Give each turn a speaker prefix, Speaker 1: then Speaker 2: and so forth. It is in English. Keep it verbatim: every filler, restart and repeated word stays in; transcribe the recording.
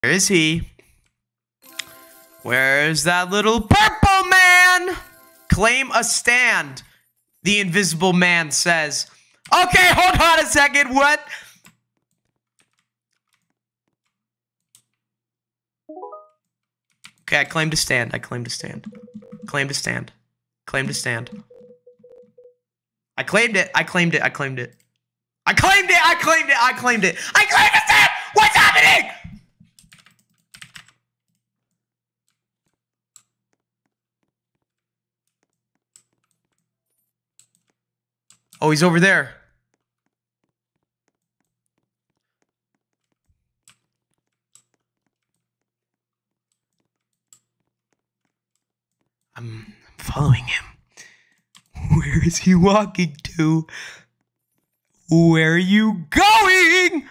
Speaker 1: Where is he? Where's that little purple man? Claim a stand, the invisible man says. Okay, hold on a second. What? Okay, I claim to stand. I claim to stand. Claim to stand. Claim to stand. I claimed it. I claimed it. I claimed it. I claimed it. I claimed it. I claimed it. I claimed to stand. What's happening? Oh, he's over there. I'm following him. Where is he walking to? Where are you going?